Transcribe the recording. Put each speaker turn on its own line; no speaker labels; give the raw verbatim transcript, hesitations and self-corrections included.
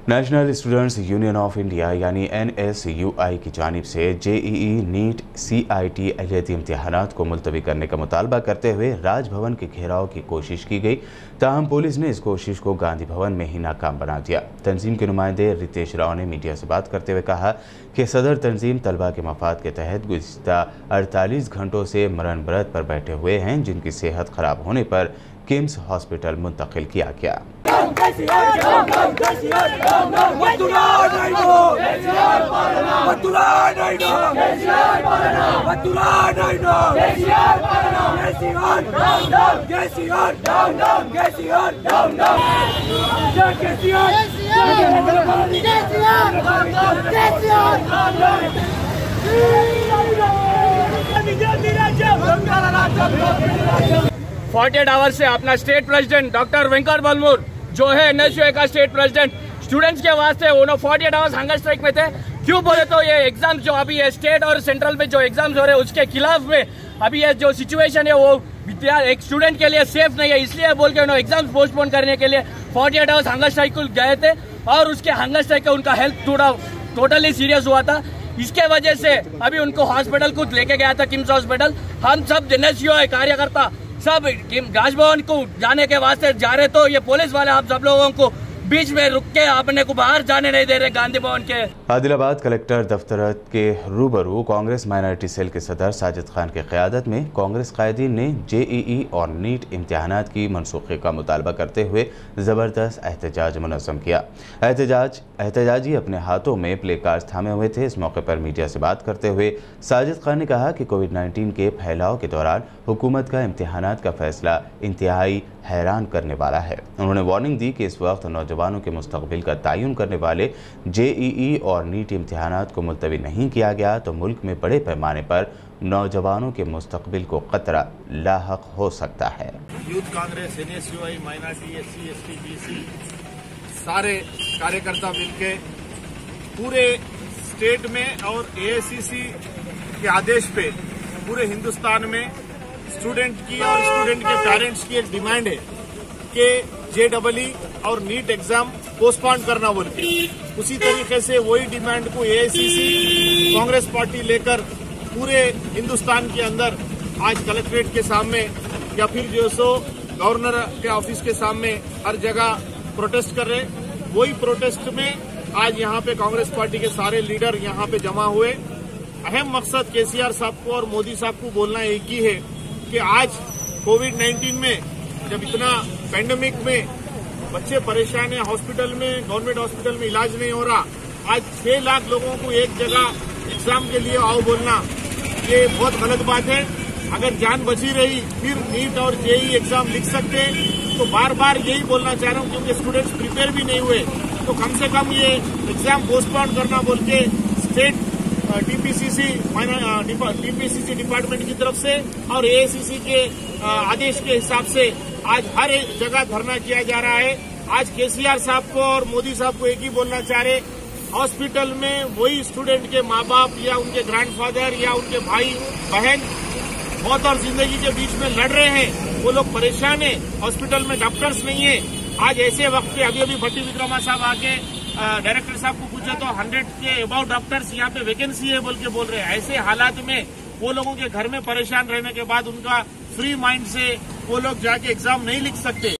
National Students Union of India यानी N S U I की जानिब से जे ई ई, नीट, सी आई टी अहलियती इम्तिहानात को मुलतवी करने का मुतालबा करते हुए राजभवन के घेराव की कोशिश की गई। ताहम पुलिस ने इस कोशिश को गांधी भवन में ही नाकाम बना दिया। तंजीम के नुमाइंदे रितेश राव ने मीडिया से बात करते हुए कहा कि सदर तंजीम तलबा के मफाद के तहत गुज़िश्ता अड़तालीस घंटों से मरण व्रत पर बैठे हुए हैं, जिनकी सेहत खराब होने पर किम्स हॉस्पिटल मुंतकिल किया गया।
फोर्टी एट आवर्स से अपना state president doctor Venkat Balmoor जो है एन एस यू आई का स्टेट प्रेसिडेंट स्टूडेंट्स के वास्ते वो forty eight hours hunger strike में थे। क्यों बोले तो ये एग्जाम जो अभी ये स्टेट और सेंट्रल में जो एग्जाम्स हो रहे हैं उसके खिलाफ में अभी ये जो सिचुएशन है वो विद्यार्थी एक स्टूडेंट के लिए सेफ नहीं है, इसलिए बोल के उन्होंने एग्जाम्स पोस्टपोन करने के लिए forty eight hours hunger strike को गए थे और उसके हंगर स्ट्राइक का उनका हेल्थ थोड़ा टोटली सीरियस हुआ था। इसके वजह से अभी उनको हॉस्पिटल को लेके गया था किम्स हॉस्पिटल। हम सब एन एस यू आई कार्यकर्ता सब राजभवन को जाने के वास्ते जा रहे तो ये पुलिस वाले आप सब लोगों को बीच में रुक के अपने को बाहर जाने नहीं दे रहे गांधी भवन के।
आदिलाबाद कलेक्टर दफ्तर के रूबरू कांग्रेस माइनॉरिटी सेल के सदर साजिद खान की क़यादत में कांग्रेस कायदीन ने जे ई ई और नीट इम्तिहानात की मनसूखी का मुतालबा करते हुए ज़बरदस्त एहतजाज मुनज़्ज़म किया। एहतजाज एहतजाजी अपने हाथों में प्ले कार्ड्स थामे हुए थे। इस मौके पर मीडिया से बात करते हुए साजिद खान ने कहा कि कोविड नाइन्टीन के फैलाव के दौरान हुकूमत का इम्तिहानात का फैसला इंतहाई हैरान करने वाला है। उन्होंने वार्निंग दी कि इस वक्त नौजवानों के मुस्तकबिल का तयन करने वाले जे ई ई और नीट इम्तिहानात को मुलतवी नहीं किया गया तो मुल्क में बड़े पैमाने पर नौजवानों के मुस्तकबिल को खतरा लाहक हो सकता है।
Youth Congress, N S U I, minority, S C, S T, B C सारे कार्यकर्ता मिलके पूरे स्टेट में और ए आई सी सी के आदेश पे पूरे हिंदुस्तान में स्टूडेंट की और स्टूडेंट के पेरेंट्स की एक डिमांड है कि जे डबल ई और नीट एग्जाम पोस्टपोन करना बोल के, उसी तरीके से वही डिमांड को ए आई सी सी कांग्रेस पार्टी लेकर पूरे हिंदुस्तान के अंदर आज कलेक्ट्रेट के सामने या फिर जो सो गवर्नर के ऑफिस के सामने हर जगह प्रोटेस्ट कर रहे। वही प्रोटेस्ट में आज यहाँ पे कांग्रेस पार्टी के सारे लीडर यहाँ पे जमा हुए। अहम मकसद के सी आर साहब को और मोदी साहब को बोलना एक ही है कि आज कोविड नाइन्टीन में जब इतना पैंडेमिक में बच्चे परेशान है, हॉस्पिटल में गवर्नमेंट हॉस्पिटल में इलाज नहीं हो रहा, आज छह लाख लोगों को एक जगह एग्जाम के लिए आओ बोलना ये बहुत गलत बात है। अगर जान बची रही फिर नीट और जे ई ई एग्जाम लिख सकते तो बार बार यही बोलना चाह रहा हूँ, क्योंकि स्टूडेंट्स प्रिपेयर भी नहीं हुए तो कम से कम ये एग्जाम पोस्टपोन करना बोल के state T P C C T P C C department की तरफ से और ए आई सी सी के आदेश के हिसाब से आज हर एक जगह धरना किया जा रहा है। आज के सी आर साहब को और मोदी साहब को एक ही बोलना चाह रहे, हॉस्पिटल में वही स्टूडेंट के माँ बाप या उनके ग्रैंडफादर या उनके भाई बहन मौत और जिंदगी के बीच में लड़ रहे हैं, वो लोग परेशान है, हॉस्पिटल में डॉक्टर्स नहीं है। आज ऐसे वक्त पे अभी अभी भट्टी विक्रमा साहब आके डायरेक्टर साहब को पूछा तो हंड्रेड के अबाउट डॉक्टर्स यहाँ पे वैकेंसी है बोल के बोल रहे हैं। ऐसे हालात में वो लोगों के घर में परेशान रहने के बाद उनका फ्री माइंड से वो लोग जाके एग्जाम नहीं लिख सकते।